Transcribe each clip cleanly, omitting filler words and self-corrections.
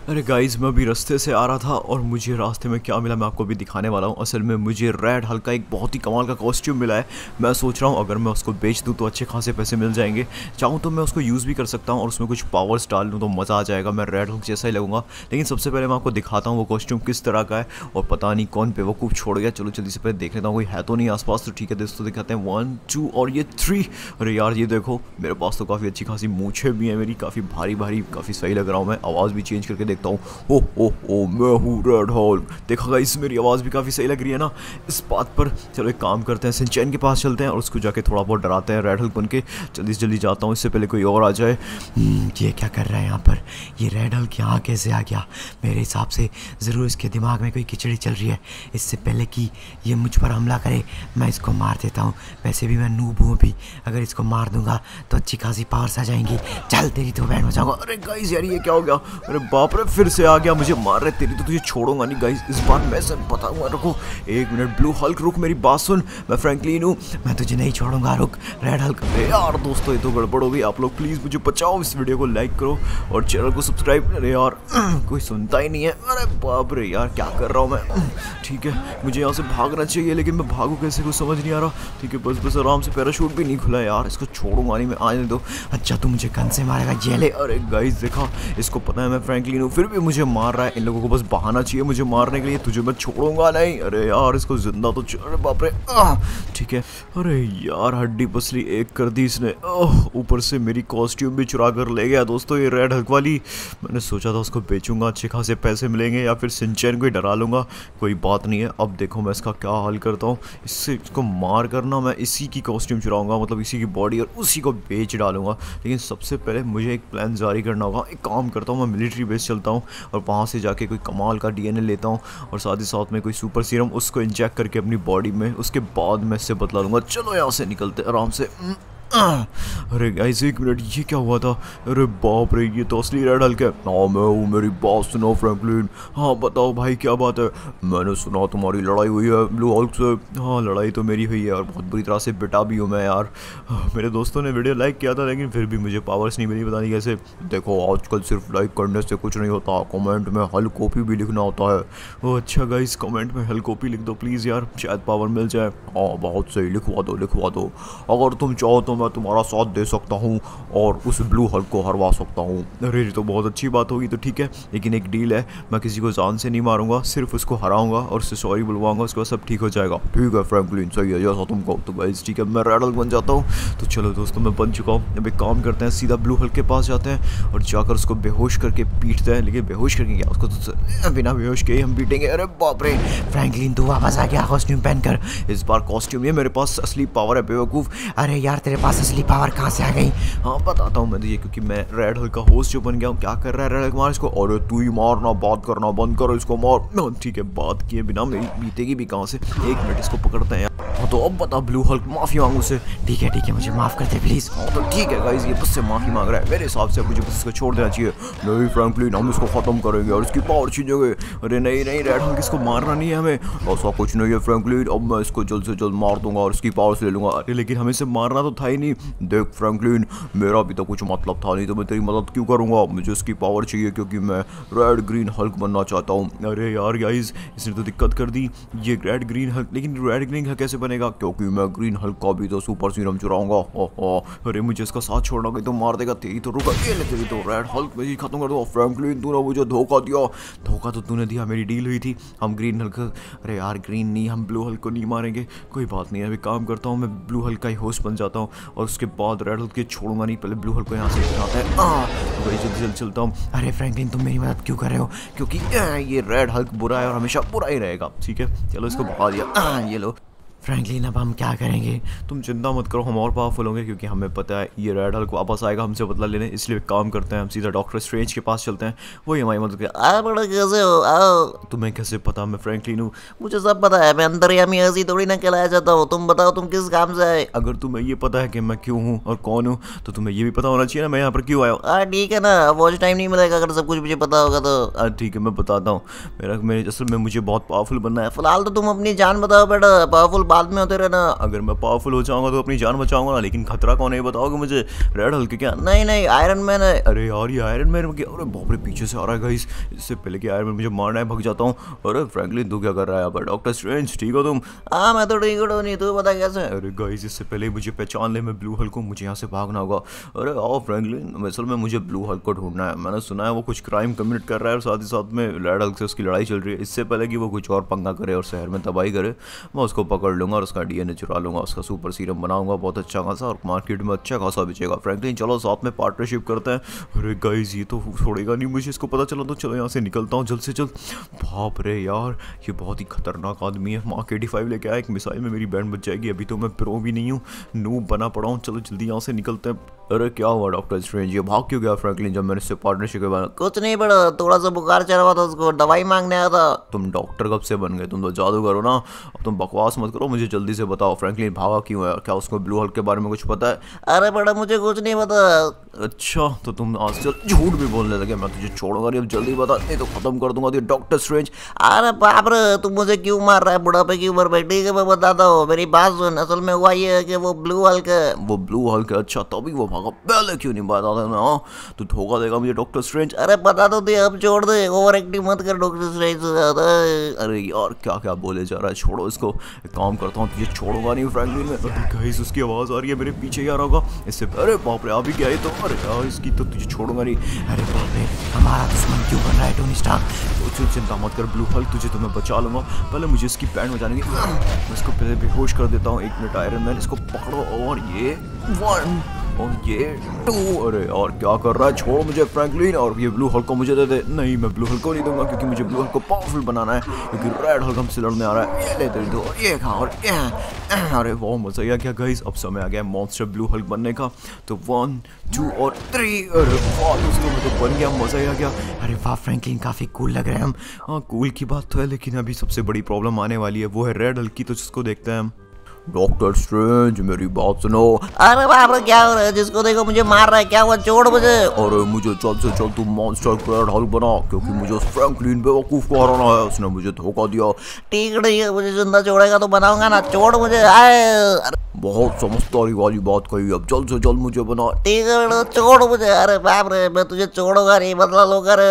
अरे गाइस, मैं अभी रास्ते से आ रहा था और मुझे रास्ते में क्या मिला मैं आपको भी दिखाने वाला हूँ। असल में मुझे रेड हल्क का एक बहुत ही कमाल का कॉस्ट्यूम मिला है। मैं सोच रहा हूँ अगर मैं उसको बेच दूँ तो अच्छे खासे पैसे मिल जाएंगे। चाहूँ तो मैं उसको यूज़ भी कर सकता हूँ और उसमें कुछ पावर्स डाल दूँ तो मज़ा आ जाएगा, मैं रेड हल्क जैसा ही लगूंगा। लेकिन सबसे पहले मैं आपको दिखाता हूँ वो कॉस्ट्यूम किस तरह का है। और पता नहीं कौन बेवकूफ़ छोड़ गया। चलो जल्दी से पहले देख लेता हूँ कोई है तो नहीं आसपास। तो ठीक है दोस्तों, दिखाते हैं 1 2 और ये 3। अरे यार ये देखो, मेरे पास तो काफ़ी अच्छी खासी मूछें भी हैं मेरी, काफ़ी भारी भारी, काफ़ी सही लग रहा हूँ मैं। आवाज़ भी चेंज करके देखता हूँ। ओ मैं हूँ रेड हल्क। देखा गाइस, मेरी आवाज़ भी काफ़ी सही लग रही है ना इस बात पर। चलो एक काम करते हैं, सिंचैन के पास चलते हैं और उसको जाके थोड़ा बहुत डराते हैं रेड हल्क बन के। जल्दी से जल्दी जाता हूँ इससे पहले कोई और आ जाए। ये क्या कर रहा है यहाँ पर? ये रेड हल्क यहाँ कैसे आ गया? मेरे हिसाब से ज़रूर इसके दिमाग में कोई खिचड़ी चल रही है। इससे पहले कि ये मुझ पर हमला करे मैं इसको मार देता हूँ। वैसे भी मैं नूब हूँ, भी अगर इसको मार दूंगा तो अच्छी खासी पावर्स आ जाएंगी। चल तेरी तो बैंड बजाऊंगा। अरे गाइस यार ये क्या हो गया? अरे बाप रे, फिर से आ गया, मुझे मार रहे। तेरी तो तुझे छोड़ूंगा नहीं गाइस, इस बार मैं सब बताऊंगा। रुको 1 मिनट, ब्लू हल्क रुक, मेरी बात सुन। मैं फ्रैंकलिन हूँ, मैं तुझे नहीं छोड़ूंगा, रुक रेड हल्क। यार दोस्तों ये तो गड़बड़ हो गई। आप लोग प्लीज़ मुझे बचाओ, इस वीडियो को लाइक करो और चैनल को सब्सक्राइब। अरे यार कोई सुनता ही नहीं है। अरे बाप रे यार क्या कर रहा हूँ मैं? ठीक है मुझे यहाँ से भागना चाहिए, लेकिन मैं भागूँ कैसे कुछ समझ नहीं आ रहा। ठीक है बस आराम से, पैराशूट भी नहीं खुला यार, इसको छोड़ूंगा नहीं मैं, आने दो। अच्छा तू मुझे गन से मारेगा, ये ले। अरे गाइस देखा, इसको पता है मैं फ्रैंकलिन हूँ फिर भी मुझे मार रहा है। इन लोगों को बस बहाना चाहिए मुझे मारने के लिए। तुझे मैं छोड़ूंगा नहीं। अरे यार इसको जिंदा तो अरे बाप रे। ठीक है। अरे यार हड्डी पसली एक कर दी इसने। ऊपर से मेरी कॉस्ट्यूम भी चुरा कर ले गया दोस्तों ये रेड हल्क वाली। मैंने सोचा था उसको बेचूंगा, अच्छे खासे पैसे मिलेंगे, या फिर सिंचैन को ही डरा लूंगा। कोई बात नहीं है, अब देखो मैं इसका क्या हल करता हूँ। इसको मार करना, मैं इसी की कॉस्ट्यूम चुराऊंगा, मतलब इसी की बॉडी, और उसी को बेच डालूंगा। लेकिन सबसे पहले मुझे एक प्लान जारी करना होगा। एक काम करता हूँ, मैं मिलिट्री बेस चलता हूँ और वहाँ से जाके कोई कमाल का डीएनए लेता हूँ और साथ ही साथ में कोई सुपर सीरम उसको इंजेक्ट करके अपनी बॉडी में, उसके बाद मैं इससे बदला लूँगा। चलो यहाँ से निकलते आराम से। अरे गाइस 1 मिनट, ये क्या हुआ था? अरे बाप रे, ये तो असली रेड हल्क है। हाँ मैं हूँ, मेरी बात सुनो फ्रैंकलिन। हाँ बताओ भाई क्या बात है? मैंने सुना तुम्हारी लड़ाई हुई है ब्लू हल्क से। हाँ लड़ाई तो मेरी हुई है और बहुत बुरी तरह से पिटा भी हूँ मैं यार। मेरे दोस्तों ने वीडियो लाइक किया था लेकिन फिर भी मुझे पावर्स नहीं मिली, पता नहीं कैसे। देखो आजकल सिर्फ लाइक करने से कुछ नहीं होता, कमेंट में हल्क कॉपी भी लिखना होता है। ओ अच्छा गाइस, कमेंट में हल्क कॉपी लिख दो प्लीज़ यार, शायद पावर मिल जाए। हाँ बहुत सही, लिखवा दो। अगर तुम चाहो तो मैं तुम्हारा साथ दे सकता हूँ और उस ब्लू हल्क को हरवा सकता हूँ। अरे ये तो बहुत अच्छी बात होगी। तो ठीक है, लेकिन एक डील है, मैं किसी को जान से नहीं मारूंगा, सिर्फ उसको हराऊंगा और उससे सॉरी बुलवाऊंगा, उसके बाद सब ठीक हो जाएगा। ठीक है फ्रैंकलिन, सही है जैसा तुम कहो। तो गाइस ठीक है, मैं रेड हल्क बन जाता हूँ। तो चलो दोस्तों मैं बन चुका हूँ। अब एक काम करते हैं, सीधा ब्लू हल्क के पास जाते हैं और जाकर उसको बेहोश करके पीटते हैं। लेकिन बेहोश करके क्या, उसको तो बिना बेहोश के ही हम पीटेंगे। अरे बाप रे, फ्रैंकलिन तू वापस आ गया कॉस्ट्यूम पहनकर। इस बार कॉस्ट्यूम ये, मेरे पास असली पावर है बेवकूफ़। अरे यार तेरे पास असली पावर कहाँ से आ गई? हाँ बताता हूँ मैं तुझे, क्योंकि मैं रेड हल्क का होस्ट जो बन गया हूँ। क्या कर रहा है रेड हल्क? मार इसको। अरे तू ही मारना, बात करना बंद करो, इसको मार। ठीक है, बात किए बिना मेरी बीतेगी भी कहाँ से। 1 मिनट, इसको पकड़ते हैं। हाँ तो अब बता ब्लू हल्क, माफ़ी मांगू से? ठीक है मुझे माफ़ कर दे प्लीज़। हाँ तो ठीक है गाइस, ये मुझसे माफ़ी मांग रहा है, मेरे हिसाब से मुझे बस इसको छोड़ देना चाहिए। नहीं फ्रैंकलिन, हम इसको ख़त्म करेंगे और इसकी पावर छीनेंगे। अरे नहीं रेड हल्क, इसको मारना नहीं है हमें, ऐसा कुछ नहीं है फ्रैंकलिन। अब मैं इसको जल्द से जल्द मार दूंगा और इसकी पावर से ले लूँगा। अरे लेकिन हमें इसे मारना तो था ही नहीं। देख फ्रैंकलिन, मेरा भी तो कुछ मतलब था नहीं, तो मैं तेरी मदद क्यों करूँगा? मुझे इसकी पावर चाहिए क्योंकि मैं रेड ग्रीन हल्क बनना चाहता हूँ। अरे यार गाइस, इसने तो दिक्कत कर दी, ये रेड ग्रीन हल्क। लेकिन रेड ग्रीन हल्क कैसे बनेगा? क्योंकि मैं ग्रीन हल्क का भी तो सुपर सीरम चुराऊंगा। अरे मुझे इसका साथ छोड़ना, कोई तो मार देगा। तेरी तो रुका, तेरी तो रेड हल्क में ही खत्म कर दो। फ्रैंकलिन तूने मुझे धोखा दिया। धोखा तो तूने दिया, मेरी डील हुई थी, हम ग्रीन हल्क, अरे यार ग्रीन नहीं, हम ब्लू हल्क को नहीं मारेंगे। कोई बात नहीं है, अभी काम करता हूँ, मैं ब्लू हल्क का ही होस्ट बन जाता हूँ और उसके बाद रेड हल्क के छोड़ूंगा नहीं। पहले ब्लू हल्क को यहाँ से उठाते हैं। तो भाई जल्दी चलता हूँ। अरे फ्रैंकलिन तुम मेरी मदद क्यों कर रहे हो? क्योंकि ये रेड हल्क बुरा है और हमेशा बुरा ही रहेगा। ठीक है चलो इसको भगा दिया। ये लो फ्रैंकलिन, अब हम क्या करेंगे? तुम चिंता मत करो, हम और पावरफुल होंगे क्योंकि हमें पता है ये रेड हल्क वापस आएगा हमसे बदला लेने। इसलिए एक काम करते हैं, हम सीधा डॉक्टर स्ट्रेंज के पास चलते हैं, वही हमारी मदद कर। बड़ा कैसे हो? आओ। तुम्हें कैसे पता मैं फ्रैंकलिन हूँ? मुझे सब पता है, मैं अंतर्यामी ऐसी थोड़ी ना कहलाया जाता हूँ। तुम बताओ तुम किस काम से आए? अगर तुम्हें ये पता है कि मैं क्यों हूँ और कौन हूँ तो तुम्हें ये भी पता होना चाहिए ना मैं यहाँ पर क्यों आया हूँ। ठीक है ना, वॉच टाइम नहीं मिलेगा अगर सब कुछ मुझे पता होगा तो। ठीक है मैं बताता हूँ। मेरे असल में मुझे बहुत पावरफुल बनना है। फिलहाल तो तुम अपनी जान बताओ बेटा, पावरफुल बाद में होते रहना। अगर मैं पावरफुल हो जाऊंगा तो अपनी जान बचाऊंगा ना, लेकिन खतरा कौन है ये बताओगे मुझे? रेड हल्क क्या? नहीं नहीं, आयरन मैन है। अरे यार ये आयरन मैन क्या? अरे बाप रे, पीछे से आ रहा है गाइस। इससे पहले कि आयरन मैन मुझे मारना है भग जाता हूँ। अरे फ्रैंकलिन तू क्या कर रहा है यहाँ पर? डॉक्टर स्ट्रेंज ठीक हो तुम? हाँ मैं तो ठीक हूँ, नहीं तू बता कैसे? अरे गाइस इससे पहले मुझे पहचान ले, मैं ब्लू हल्क हूँ, मुझे यहाँ से भागना होगा। अरे आओ फ्रैंकलिन, असल में मुझे ब्लू हल्क को ढूंढना है। मैंने सुना है वो कुछ क्राइम कमिट कर रहा है और साथ ही साथ में रेड हल्क से उसकी लड़ाई चल रही है। इससे पहले कि वो कुछ और पंगा करे और शहर में तबाही करे, मैं उसको पकड़ लूंगा और उसका डीएनए चुरा लूंगा, उसका सुपर सीरम बनाऊंगा बहुत अच्छा खासा और मार्केट में अच्छा खासा बेचेगा। फ्रैंकलिन चलो साथ में पार्टनरशिप करते हैं। अरे गाइस ये तो छोड़ेगा नहीं मुझे, इसको पता चला तो चलो यहाँ से निकलता हूँ जल्द से जल्द। बाप रे यार ये बहुत ही खतरनाक आदमी है। मार्क 85 लेके आया, एक मिसाइल में मेरी बैंड बच जाएगी। अभी तो मैं प्रो भी नहीं हूँ, नूब बना पड़ा हूँ। चलो जल्दी यहाँ से निकलते हैं। अरे क्या हुआ डॉक्टर स्ट्रेंज, ये भाग क्यों गया फ्रैंकलिन जब मैंने इससे पार्टनरशिप के बारे? कुछ नहीं बड़ा, थोड़ा सा बुखार चढ़ा हुआ था, उसको दवाई मांगने आया था। तुम डॉक्टर कब से बन गए? तुम तो जादूगर हो ना। अब तुम बकवास मत करो, मुझे जल्दी से बताओ फ्रैंकलिन भागा क्यों है? क्या उसको ब्लू हल्क के बारे में कुछ पता है? अरे बड़ा मुझे कुछ नहीं पता। अच्छा तो तुम आज से झूठ भी बोलने लगे। मैं तुझे छोड़ूंगा नहीं, अब जल्दी बता नहीं तो खत्म कर दूंगा तुझे डॉक्टर स्ट्रेंज। अरे बाप रे, तू मुझे क्यों मार रहा है बुढ़ापे की उम्र में? ठीक है मैं बताता हूँ, मेरी बात सुन। असल में हुआ ये है कि वो ब्लू हल्क है। वो ब्लू हल्क है? अच्छा तभी वो भागा, पहले क्यों नहीं बता देना? हाँ तू धोखा देगा मुझे डॉक्टर स्ट्रेंज। अरे बता तो दे, अब छोड़ दे, ओवर एक्टिंग मत कर डॉक्टर स्ट्रेंज। अरे यार क्या क्या बोले जा रहा है, छोड़ो इसको। एक काम करता हूँ, तुझे छोड़ूंगा नहीं फ्रैंकलिन में। गाइस उसकी आवाज़ आ रही है मेरे पीछे, यार होगा इससे। अरे बाप रे अभी क्या है तो? अरे यार इसकी तो तुझे छोड़ूंगा नहीं। अरे बाप रे हमारा दुश्मन क्यों बन रहा है टोनी स्टार्क? तो चिंता मत कर ब्लू हल्क, तुझे तो मैं बचा लूंगा। पहले मुझे इसकी बैंड बजाने की, मैं इसको पहले बेहोश कर देता हूँ। 1 मिनट आयरन मैन, इसको पकड़ो और ये 1 और ये 2। अरे और क्या कर रहा है? छोड़ मुझे फ्रैंकलिन, और ये ब्लू हल्क को मुझे दे दे। नहीं मैं ब्लू हल्क को नहीं दूंगा क्योंकि मुझे ब्लू हल्क को पावरफुल बनाना है, क्योंकि रेड हल्क हमसे लड़ने आ रहा है। ये ले दे दो, ये खा और ये। अरे वो मजा ही आ गया गाइस। अब समय आ गया मॉन्स्टर ब्लू हल्क बनने का। तो 1 2 और 3। अरे वाह दोस्तों मैं तो बन गया, मजा ही आ गया। अरे वाह फ्रैंकलिन काफी कूल लग रहे हैं हम। हाँ कूल की बात तो है, लेकिन अभी सबसे बड़ी प्रॉब्लम आने वाली है, वो है रेड हल्क की। तो जिसको देखते हैं हम। डॉक्टर स्ट्रेंज मेरी बात सुनो। अरे बाप रे क्या हो रहा है? जिसको देखो मुझे मार रहा है, क्या हुआ? छोड़ मुझे। अरे मुझे जल्द से जल्द तू मॉन्स्टर रेड हल्क बना, क्योंकि मुझे उस फ्रैंकलिन बेवकूफ को हराना है, उसने मुझे धोखा दिया। ठीक है मुझे जिंदा छोड़ेगा तो बनाऊंगा ना, छोड़ मुझे। आए बहुत समझदारी वाली बात कही, अब जल्द से जल्द मुझे बना। ठीक है बेटा छोड़ मुझे। अरे बाप रे मैं तुझे छोड़ूंगा नहीं, बदला लो कर।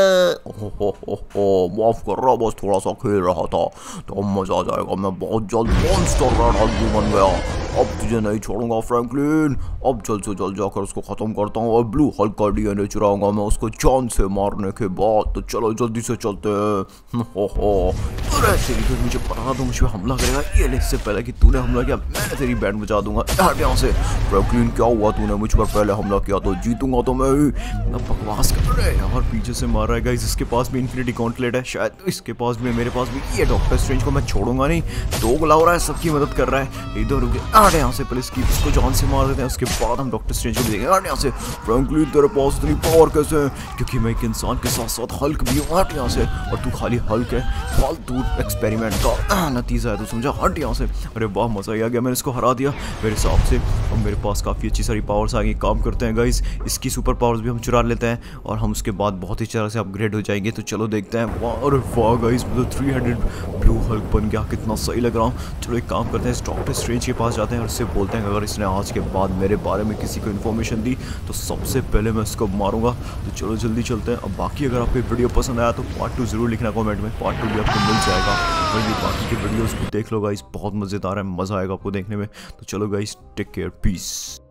हो माफ कर रहा, बस थोड़ा सा खेल रहा था, तो अब मजा आ जाएगा। मैं बहुत जल्द मॉन्स्टर रेड हल्क भी बन गया। अब तुझे नहीं छोड़ूंगा फ्रैंकलिन, अब जल्द से जल्द जाकर उसको खत्म करता हूँ और ब्लू हल्क का डीएनए चुराऊंगा मैं उसको जान से मारने के बाद। तो चलो जल्दी से चलते हैं। अरे तेरी तो मुझे पता था मुझ पर हमला करेगा, ये ले इससे पहले कि तूने हमला किया मैं तेरी बैंड बजा दूंगा। हट यहाँ से फ्रैंकलिन, क्या हुआ? तूने मुझ पर पहले हमला किया तो जीतूंगा तो मैं ही। बकवास कर रहे हैं यार, पीछे से मार रहा है गाइस। इसके पास भी इन्फिनिटी गॉन्टलेट है, शायद इसके पास भी, मेरे पास भी। ये डॉक्टर स्ट्रेंज को मैं छोड़ूंगा नहीं, दो गुला हो रहा है, सबकी मदद कर रहा है। इधर रुके, हट यहाँ से, पहले इसको जान से मार देते हैं, उसके बाद हम डॉक्टर स्ट्रेंज को भी देखेंगे। हट यहाँ से फ्रैंकलिन, तेरे पास इतनी पावर कैसे है? क्योंकि मैं एक इंसान के साथ साथ हल्क भी हूँ। हट यहाँ से, और तू खाली हल्क है, फालतू एक्सपेरिमेंट का नतीजा है, तू समझा? हट यहाँ से। अरे वाह मजा ही आ गया, मैंने इसको हरा दिया मेरे हिसाब से। अब मेरे पास काफ़ी अच्छी सारी पावर्स आ गई, काम करते हैं गाइस। इसकी सुपर पावर्स भी हम चुरा लेते हैं और हम उसके बाद बहुत ही तरह से अपग्रेड हो जाएंगे। तो चलो देखते हैं। वाह अरे वाह गाइस, मतलब 300 ब्लू हल्क बन गया, कितना सही लग रहा हूँ। चलो एक काम करते हैं, इस डॉक्टर स्ट्रेंज के पास जाते हैं और उससे बोलते हैं अगर इसने आज के बाद मेरे बारे में किसी को इन्फॉर्मेशन दी तो सबसे पहले मैं इसको मारूंगा। तो चलो जल्दी चलते हैं। अब बाकी अगर आपको वीडियो पसंद आया तो पार्ट 2 जरूर लिखना कमेंट में, पार्ट 2 भी आपको मिल जाएगा। और ये बाकी के वीडियोस भी देख लो गाइस, बहुत मज़ेदार है, मज़ा आएगा आपको देखने में। तो चलो गाइस टेक केयर, पीस।